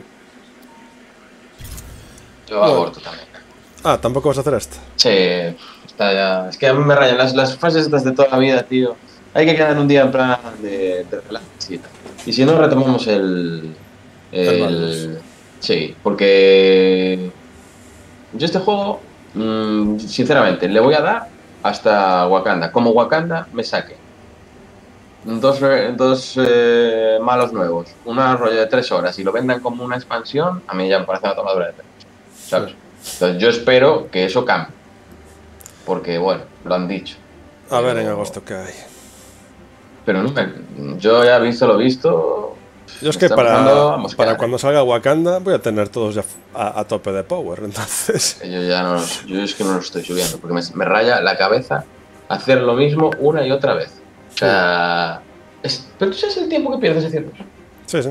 Yo Bueno. aborto también. Ah, tampoco vas a hacer esto. Sí, está ya. Es que a mí me rayan las, las fases estas de toda la vida, tío. Hay que quedar un día en plan de, de relax y tal. Y si no, retomamos el. El el Baldur's. sí, porque. Yo este juego, mm, sinceramente, le voy a dar hasta Wakanda. Como Wakanda me saque dos, re- dos eh, malos nuevos, una rollo de tres horas y lo vendan como una expansión, a mí ya me parece una tomadura de pelo. ¿Sabes? Entonces yo espero que eso cambie. Porque, bueno, lo han dicho. A ver en Pero- agosto qué hay. Pero no me- yo ya he visto lo visto. Yo es me que está empezando para, a mosquear. para cuando salga Wakanda voy a tener todos ya a, a tope de power, entonces. Yo ya no, los- yo es que no lo estoy subiendo, porque me, me raya la cabeza hacer lo mismo una y otra vez. O sea, es- pero tú sabes el tiempo que pierdes haciendo eso. Sí, sí.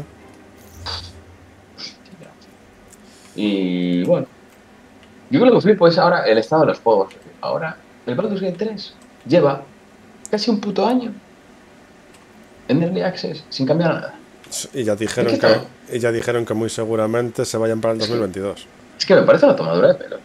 Y bueno, yo creo que flipo es ahora el estado de los juegos. Ahora, el Baldur's Gate tres lleva casi un puto año en Early Access sin cambiar nada. Y ya dijeron ¿Y qué tal? que, y ya dijeron que muy seguramente se vayan para el dos mil veintidós. Es que me parece una tomadura de pelos.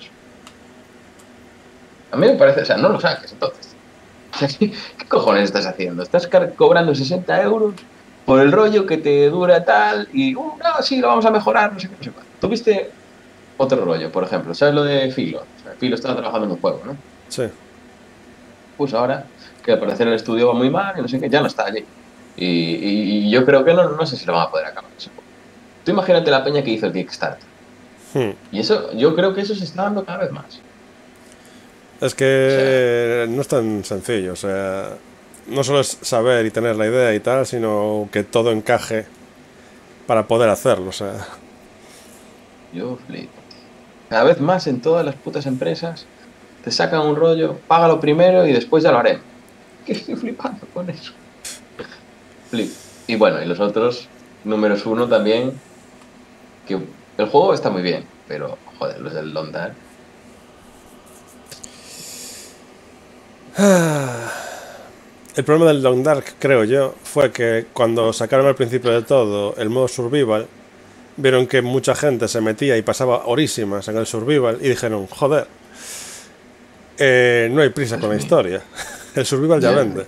A mí me parece, o sea, no lo saques entonces. O sea, ¿qué, qué cojones estás haciendo? Estás car- cobrando sesenta euros por el rollo que te dura tal y, uh, no, sí, lo vamos a mejorar, no sé qué, no sé cuál. Tuviste otro rollo, por ejemplo, ¿sabes lo de Filo? O sea, Filo estaba trabajando en un juego, ¿no? Sí. Pues ahora, que al parecer el estudio va muy mal y no sé qué, ya no está allí. Y, y- y yo creo que no, no sé si lo van a poder acabar ese juego. Tú imagínate la peña que hizo el Kickstarter. Hmm. Y eso, yo creo que eso se está dando cada vez más. Es que no es tan sencillo, o sea, no solo es saber y tener la idea y tal, sino que todo encaje para poder hacerlo, o sea. Yo flipo. Cada vez más en todas las putas empresas te sacan un rollo, págalo primero y después ya lo haré. Que estoy flipando con eso. Flip. Y bueno, y los otros, números uno también, que el juego está muy bien, pero joder, los del Long Dark. El problema del Long Dark, creo yo, fue que cuando sacaron al principio de todo el modo survival, vieron que mucha gente se metía y pasaba horísimas en el survival y dijeron, joder, eh, no hay prisa con la historia, el survival ya vende.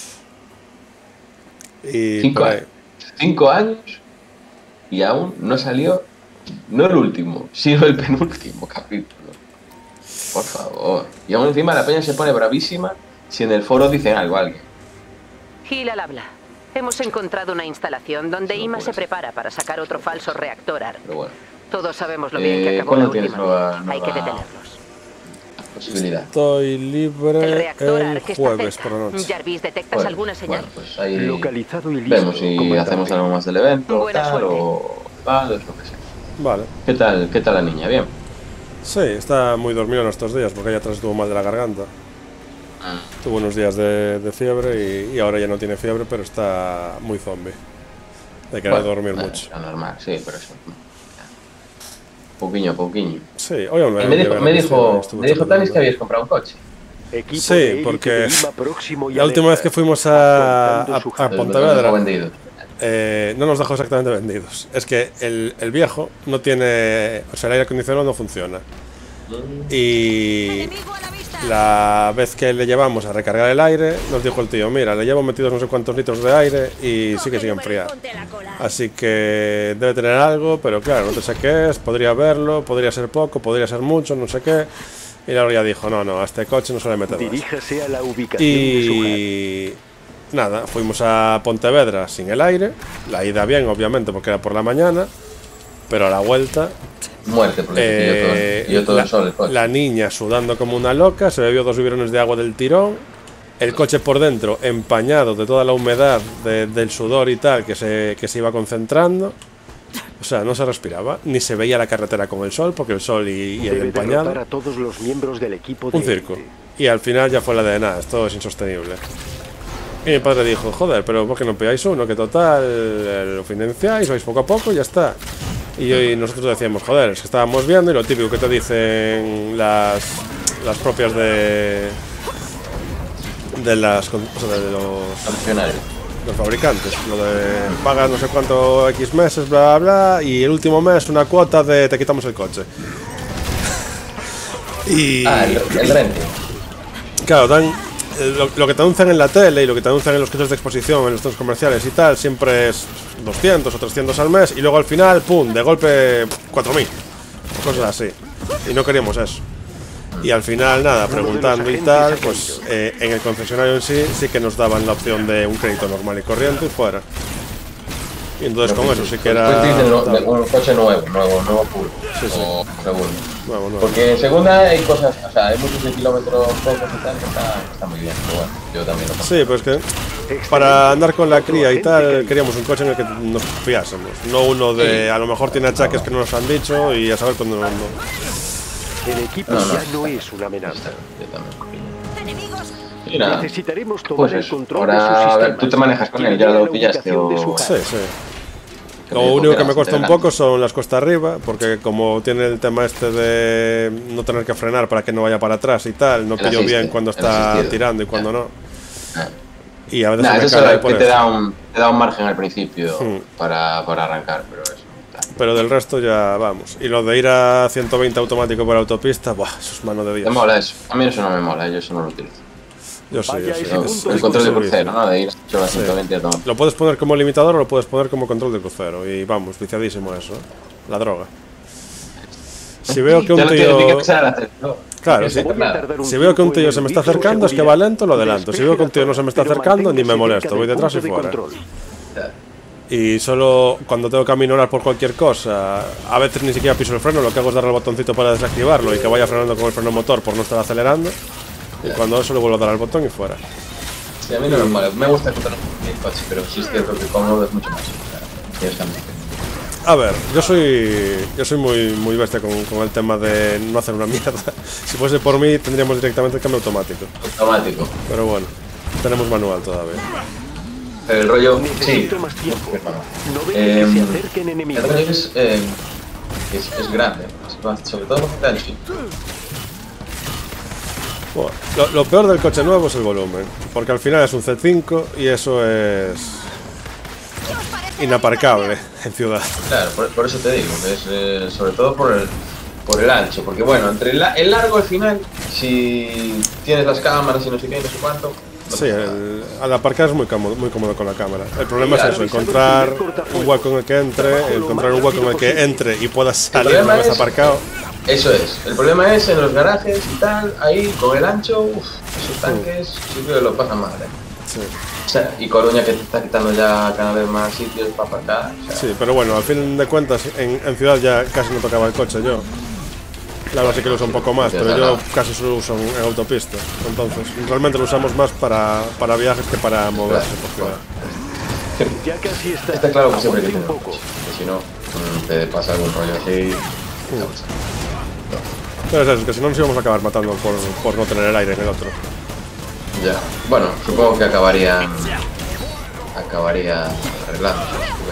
Y cinco, años, cinco años y aún no salió, no el último, sino el penúltimo capítulo. Por favor. Y aún encima la peña se pone bravísima si en el foro dicen algo a alguien. Gil al habla. Hemos encontrado una instalación donde I M A se prepara para sacar otro falso reactor A R. Pero bueno. Todos sabemos lo bien Eh, que acabó la última. nueva, Hay nueva que detenerlos. Posibilidad. Estoy libre El reactor el A R que está jueves cerca. por la noche. Jarvis, ¿detectas Bueno, alguna señal? Bueno, pues ahí Localizado y listo, vemos si comandante. hacemos algo más del evento Buena tal, suerte. o vale, lo que sea. Vale. ¿Qué tal, qué tal la niña? ¿Bien? Sí, está muy dormido en estos días porque ella atrás estuvo mal de la garganta. Ah. Tuvo unos días de, de fiebre y, y ahora ya no tiene fiebre, pero está muy zombie. De querer Bueno, dormir bueno, mucho. Lo normal, sí, pero eso. Poquillo a poquillo. Sí, hoy me, Eh, me dijo, me dijo, me dijo Tanis que habías comprado un coche. Equipo de Sí, élite porque de I M A próximo y la última vez alerta. que fuimos a, a, Apuntando su a jale. Pontevedra, Lo vendido. eh, no nos dejó exactamente vendidos. Es que el, el viejo no tiene, o sea, el aire acondicionado no funciona. Y la vez que le llevamos a recargar el aire, nos dijo el tío, mira, le llevo metidos no sé cuántos litros de aire y sí que sigue enfriar. Así que debe tener algo, pero claro, no te sé qué es, podría verlo, podría ser poco, podría ser mucho, no sé qué. Y Laura ya dijo, no, no, a este coche no se le mete más. Diríjase a la ubicación de su jale. Y nada, fuimos a Pontevedra sin el aire, la ida bien, obviamente, porque era por la mañana, pero a la vuelta... Muerte, porque Eh, yo todo, yo todo la, el sol el coche. la niña sudando como una loca, se bebió dos biberones de agua del tirón, el coche por dentro empañado de toda la humedad de, del sudor y tal que se, que se iba concentrando. O sea, no se respiraba, ni se veía la carretera con el sol, porque el sol y, y el Debe empañado. derrotar a todos los miembros del equipo de Un circo. élite. Y al final ya fue la de nada, esto es insostenible. Y mi padre dijo, joder, pero ¿por qué no pilláis uno? Que total, eh, lo financiáis, vais poco a poco y ya está. Y, yo, y nosotros decíamos, joder, es que estábamos viendo y lo típico que te dicen las, las propias de... De las... O sea, de los... Los fabricantes, lo de pagas no sé cuánto X meses, bla, bla, bla, y el último mes una cuota de te quitamos el coche. Y... Ah, el, el rente. Claro, dan, lo, lo que te anuncian en la tele y lo que te anuncian en los kits de exposición, en los centros comerciales y tal, siempre es doscientos o trescientos al mes y luego al final, pum, de golpe cuatro mil, cosas así. Y no queríamos eso. Y al final, nada, preguntando y tal, pues eh, en el concesionario en sí, sí que nos daban la opción de un crédito normal y corriente y fuera. Y entonces con eso sí que era... Pues dicen, no, de un coche nuevo, nuevo, nuevo full. Sí, sí. O segundo. Nuevo, nuevo. Porque en segunda hay cosas, o sea, hay muchos de kilómetros pocos y tal que está, está muy bien. Pero bueno, yo también lo Sí, pues que para andar con la cría y tal, queríamos un coche en el que nos fiásemos. No uno de, a lo mejor tiene achaques que no nos han dicho y a saber cuándo no. El equipo No, no. ya no es una amenaza. Yo también. Mira, necesitaremos tomar Pues el eso. control de Ahora, sus a ver, sistemas. tú te manejas con Y él, ya la lo pillaste ubicación o... de su Sí, jale. sí. Que Lo me dijo único que que era me cuesta un bastante poco son las cuesta arriba, porque como tiene el tema este de no tener que frenar para que no vaya para atrás y tal, no El pillo asiste, bien cuando el está asistido. tirando y cuando no. Ah. Y a veces Nah, se me eso cae es ahí por que te eso. da, un, te da un margen al principio Hmm. para, para arrancar, pero eso. Pero del resto ya vamos. Y lo de ir a ciento veinte automático por autopista, buah, eso es mano de Me Dios. mola eso. A mí eso no me mola, yo eso no lo utilizo. Yo sí, yo sí. Yo- Es- el es control de un crucero, servicio. ¿no? De ir a Sí. ciento veinte automático. Lo puedes poner como limitador o lo puedes poner como control de crucero. Y vamos, viciadísimo eso. La droga. Si veo que un Ya no tiene tío... ni que empezar a hacer, ¿no? Claro, No si, hacer nada. si veo que un tío se me está acercando, es que va lento, lo adelanto. Si veo que un tío no se me está acercando, ni me molesto, voy detrás y fuera. Y solo cuando tengo que aminorar por cualquier cosa, a veces ni siquiera piso el freno, lo que hago es darle al botoncito para desactivarlo y que vaya frenando con el freno motor por no estar acelerando. Y cuando eso le vuelvo a dar al botón y fuera. Sí, a mí no me mola, me gusta encontrar un coche, pero sí es cierto que cómodo es mucho más. Tienes que andar. A ver, yo soy yo soy muy, muy bestia con, con el tema de no hacer una mierda. Si fuese por mí, tendríamos directamente el cambio automático. Automático. Pero bueno, tenemos manual todavía. El rollo, Necesito sí. más tiempo. No Eh, dejes que se acerquen enemigos. El rollo es, eh, es, es grande, sobre todo por el ancho. Bueno, lo, lo peor del coche nuevo es el volumen, porque al final es un C cinco y eso es inaparcable en ciudad. Claro, por, por eso te digo, que es eh, sobre todo por el, por el ancho, porque bueno, entre el, el largo al final, si tienes las cámaras y no sé qué, no sé cuánto. No sí, el, al aparcar es muy cómodo, muy cómodo con la cámara. El problema claro, es eso, encontrar un hueco en el que entre, encontrar un hueco en el que entre y puedas salir una vez aparcado. Eso es, el problema es en los garajes y tal, ahí con el ancho, uff, esos tanques sí. siempre lo pasan mal, ¿eh? Sí. O sea, y Coruña que te está quitando ya cada vez más sitios para aparcar. O sea. Sí, pero bueno, al fin de cuentas, en, en ciudad ya casi no tocaba el coche yo. Claro, sí que lo uso un poco más, pero yo casi solo uso en, en autopista. Entonces, realmente lo usamos más para, para viajes que para moverse por ciudad. Ya casi está. Está claro que siempre hay que tener un poco. Si no, te pasa algún rollo así. Mm. Pero es eso, que si no nos íbamos a acabar matando por, por no tener el aire en el otro. Ya, bueno, supongo que acabarían. Acabaría arreglando.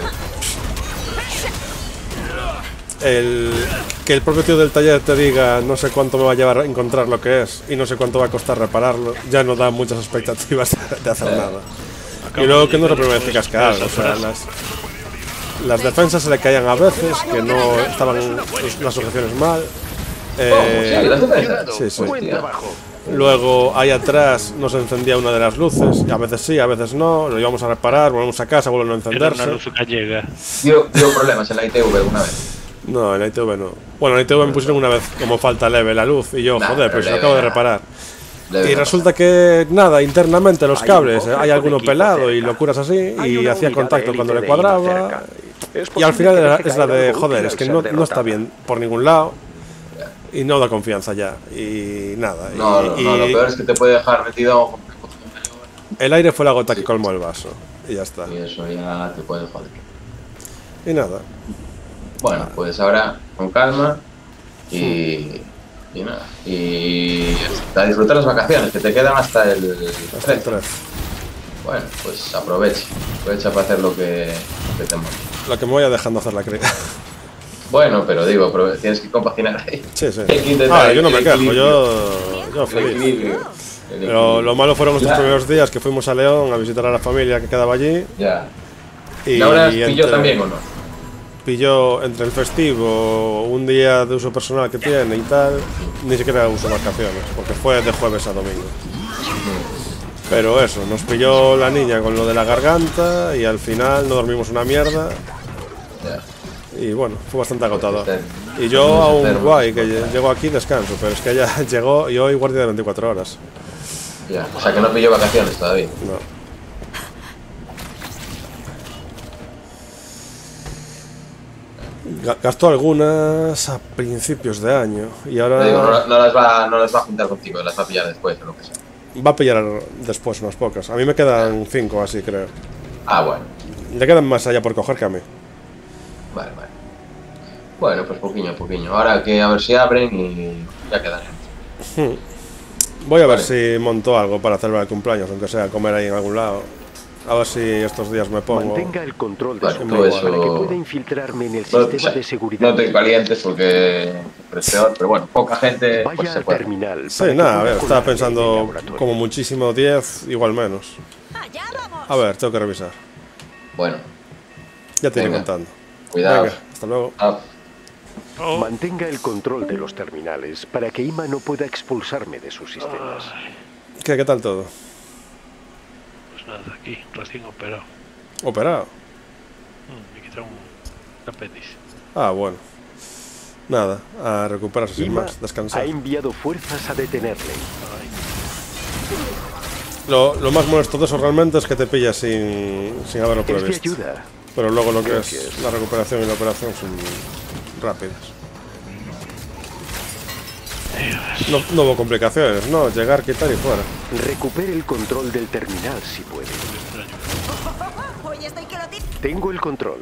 El, que el propio tío del taller te diga no sé cuánto me va a llevar a encontrar lo que es y no sé cuánto va a costar repararlo, ya no da muchas expectativas de hacer eh. nada. Y luego que no es la primera vez que casca algo, o sea, las, las defensas se le caían a veces, que no estaban las sujeciones mal. Eh, sí, sí. Luego ahí atrás nos encendía una de las luces, y a veces sí, a veces no, lo íbamos a reparar, volvemos a casa, vuelven a encenderse. Una luz gallega. Dio, dio problemas en la I T V alguna vez. No, en la I T V no. Bueno, en la I T V me pusieron una vez como falta leve la luz y yo, nah, joder, pero si lo acabo de reparar. Y resulta que, nada, internamente los cables, hay, hay alguno pelado y locuras así, y hacía contacto cuando le cuadraba. Y al final era, es la de, joder, es que no, no está bien por ningún lado. Y no da confianza ya, y nada. No, y, no, lo peor es que te puede dejar metido. El aire fue la gota que colmó el vaso, y ya está. Y eso ya te puede joder. Y nada. Bueno, pues ahora con calma y, sí. y nada. Y a disfrutar las vacaciones, que te quedan hasta el trece. Bueno, pues aprovecha. Aprovecha para hacer lo que, lo que te mola. Lo que me vaya dejando hacer la cría. Bueno, pero digo, pero tienes que compaginar ahí. Sí, sí. Ah, yo no me quejo, yo, yo feliz. Pero lo malo fueron estos primeros días que fuimos a León a visitar a la familia que quedaba allí. Ya. Y ¿Laura pilló también o no? Pilló entre el festivo, un día de uso personal que tiene y tal, ni siquiera uso vacaciones, porque fue de jueves a domingo. Pero eso, nos pilló la niña con lo de la garganta y al final no dormimos una mierda. Y bueno, fue bastante agotador. Y yo aún guay, que llego aquí descanso, pero es que ella llegó y hoy guardia de veinticuatro horas. Ya, o sea que no pilló vacaciones todavía. No. Gastó algunas a principios de año y ahora... Digo, no, no, las va, no las va a juntar contigo, las va a pillar después o lo que sea. Va a pillar después unas pocas. A mí me quedan cinco así, creo. Ah, bueno. Le quedan más allá por coger que a mí. Vale, vale. Bueno, pues poquillo a poquillo. Ahora que a ver si abren y ya quedan. Hmm. Voy a ver vale. si monto algo para celebrar el cumpleaños, aunque sea comer ahí en algún lado. A ver si estos días me pongo... Mantenga el control de vale, su todo eso... para que pueda infiltrarme en el no, sistema o sea, de seguridad. No te calientes porque es peor, pero bueno, poca gente pues, Vaya se puede. terminal. Sí, nada, a ver, estaba pensando como muchísimo diez, igual menos. A ver, tengo que revisar. Bueno. Ya te iré contando. Cuidado. Venga, hasta luego. Ah. Oh. Mantenga el control de los terminales para que Ima no pueda expulsarme de sus sistemas. ¿Qué, qué tal todo? Pues nada, aquí, recién operado. ¿Operado? Mm, me quitaron un apéndice. Ah, bueno. Nada, a recuperarse sin Ima más, descansar. ha enviado fuerzas a detenerle. Lo, lo más molesto de eso realmente es que te pillas sin, sin haberlo previsto. Es de ayuda. Pero luego lo que Gracias. es la recuperación y la operación son rápidas. No, no hubo complicaciones, no, llegar, quitar y fuera. Recupere el control del terminal si puede. Oye, estoy que lo tiro. Tengo el control.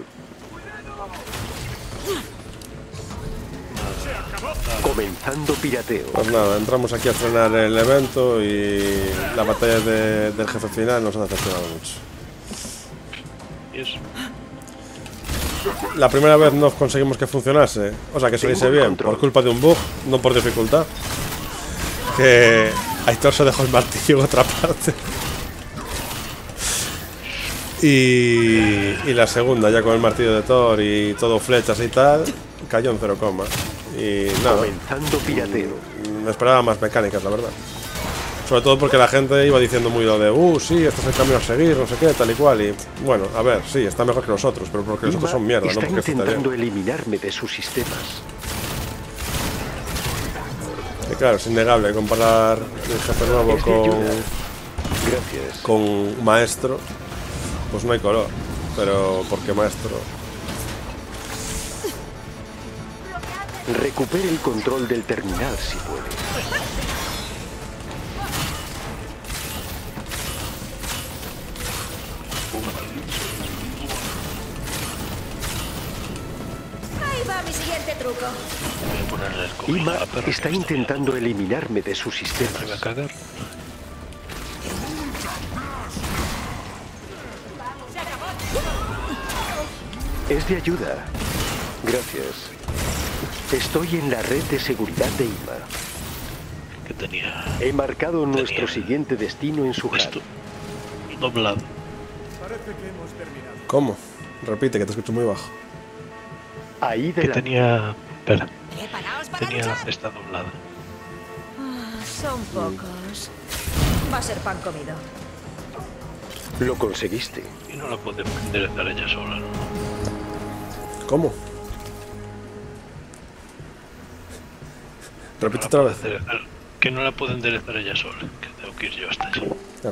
Comenzando pirateo. Pues nada, entramos aquí a frenar el evento y la batalla de, del jefe final nos ha decepcionado mucho. Y eso. La primera vez no conseguimos que funcionase, o sea que saliese bien, por culpa de un bug, no por dificultad. Que Aitor se dejó el martillo en otra parte. Y, y la segunda, ya con el martillo de Thor y todo flechas y tal, cayó en cero coma. Y nada, Comenzando pirateo. me esperaba más mecánicas, la verdad. Sobre todo porque la gente iba diciendo muy lo de, uh, sí, este es el camino a seguir, no sé qué, tal y cual. Y bueno, a ver, sí, está mejor que los otros, pero porque los otros son mierda, no Está porque esto está bien. intentando eliminarme de sus sistemas. Y claro, es innegable comparar el jefe nuevo Es de con, ayuda. Gracias. con maestro, pues no hay color. Pero porque maestro. Recupere el control del terminal si puede. Ahí va mi siguiente truco. Voy a ponerle el cojín a Ima la perra está que me intentando eliminarme de sus Me va a sistemas. cagar. Es de ayuda. Gracias. Estoy en la red de seguridad de Ima. Que tenía He marcado Tenía nuestro siguiente destino en su H U esto D. doblado. ¿Cómo? Repite, que te escucho muy bajo. Ahí de Que la... tenía... Espera. ¿Preparaos para Tenía la luchar? cesta doblada. Ah, son pocos. Va a ser pan comido. Lo conseguiste. Y no la puede enderezar ella sola, ¿no? ¿Cómo? Repite otra vez. Enderezar- Que no la puedo enderezar ella sola. Que tengo que ir yo hasta allí. Ah.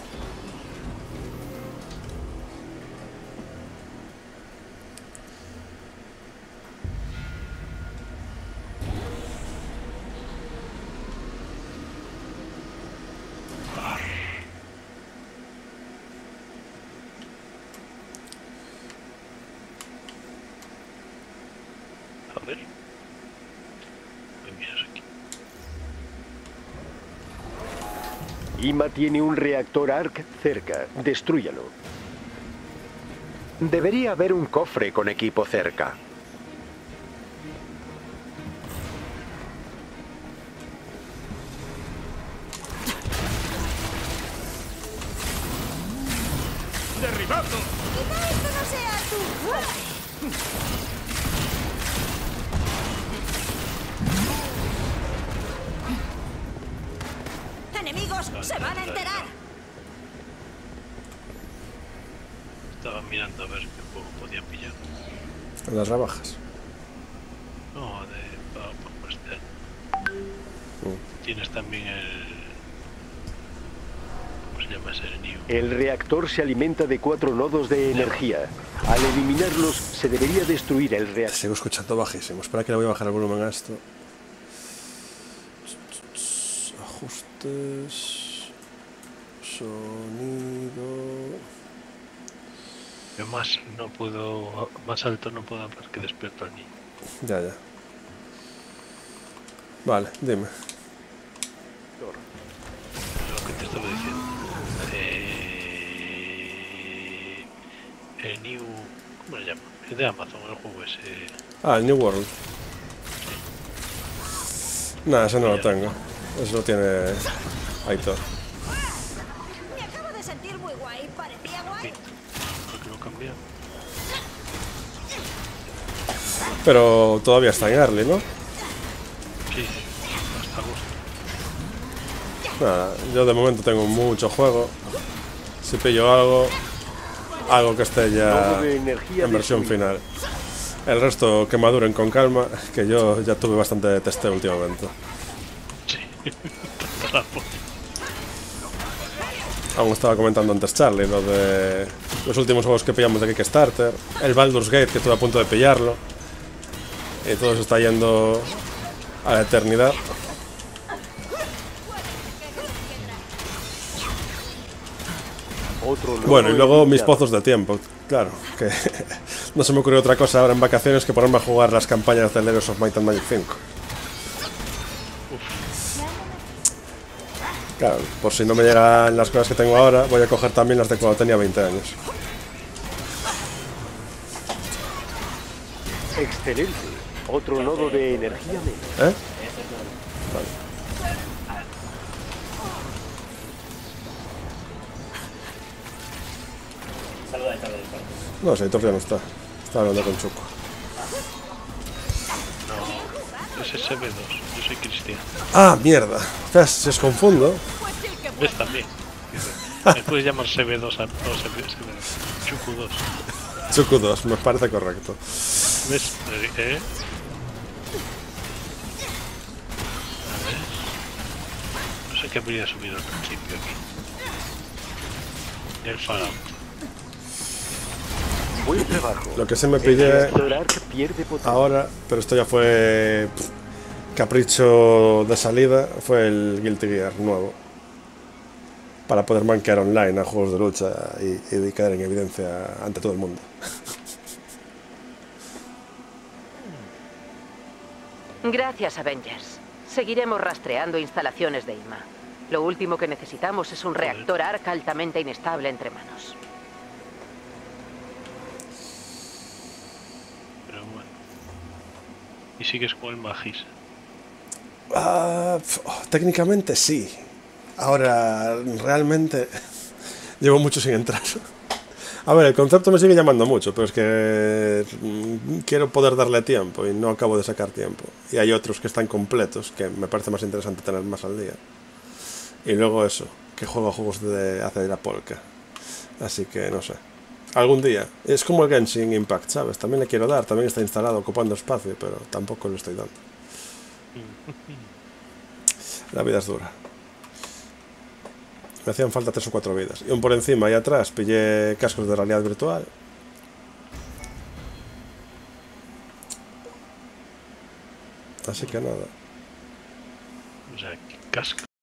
A ver. Me miras aquí. Ima tiene un reactor ARC cerca. Destrúyalo. Debería haber un cofre con equipo cerca. ¡Derribado! Quizá esto no sea tu fuerte. ¡Enemigos! ¡Se van a enterar! Estaba mirando a ver qué juego podía pillar. En las rebajas. No, de... para por este año. Mm. Tienes también el... ¿Cómo se llama ese New? El reactor se alimenta de cuatro nodos de energía. Al eliminarlos, se debería destruir el Te reactor. sigo escuchando bajísimo. Espera que le voy a bajar el volumen a esto. Ajustes. Sonido. Yo más no puedo... Más alto no puedo hablar que despierto al niño. Ya, ya. Vale, dime. Lo que te estaba diciendo. Eh... El New... ¿Cómo se llama? El de Amazon, el juego ese... Ah, el New World. Nada, ese no lo tengo. Eso lo tiene Aitor. Me acabo de sentir muy guay. ¿Parecía guay? ¿Por qué lo cambié? Pero todavía está en early, ¿no? Sí, hasta agosto. Nada, yo de momento tengo mucho juego. Si pillo algo, algo que esté ya Nodo de energía en versión destruido. final. El resto que maduren con calma, que yo ya tuve bastante de testeo últimamente. Sí, toda la polla. Aún estaba comentando antes Charlie, lo de los últimos juegos que pillamos de Kickstarter. El Baldur's Gate, que estuve a punto de pillarlo. Y todo se está yendo a la eternidad. Bueno, y luego mis pozos de tiempo. Claro, que no se me ocurrió otra cosa ahora en vacaciones que ponerme a jugar las campañas del Heroes of Might and Magic cinco. Claro, por si no me llegan las cosas que tengo ahora, voy a coger también las de cuando tenía veinte años. Excelente. Otro nodo de energía menos. ¿Eh? Vale. No sé, Hitor ya no está. Está hablando con Chuco. No, es S B dos. Yo soy Cristian. Ah, mierda. ¿Ves? Si os confundo. ¿Ves también? Me puedes llamar S B dos a no, Chuku dos. Chuku dos, me parece correcto. ¿Ves? ¿Eh? A ver. No sé qué habría subido al principio aquí. El Fallout. Buen trabajo. Lo que se me pillé Explorar pierde potencia. ahora, pero esto ya fue pff, capricho de salida, fue el Guilty Gear nuevo. Para poder manquear online a juegos de lucha y, y quedar en evidencia ante todo el mundo. Gracias, Avengers. Seguiremos rastreando instalaciones de I M A. Lo último que necesitamos es un reactor ARC altamente inestable entre manos. Pero bueno. ¿Y sigues con el Magis? Ah, pf, oh, técnicamente sí. Ahora, realmente, llevo mucho sin entrar. A ver, el concepto me sigue llamando mucho, pero es que mm, quiero poder darle tiempo y no acabo de sacar tiempo. Y hay otros que están completos, que me parece más interesante tener más al día. Y luego eso, que juego a juegos de hacer la polka. Así que no sé. Algún día. Es como el Genshin Impact, ¿sabes? También le quiero dar, también está instalado ocupando espacio, pero tampoco le estoy dando. La vida es dura. Me hacían falta tres o cuatro vidas. Y un por encima y atrás pillé cascos de realidad virtual. Así que nada. O sea, casco.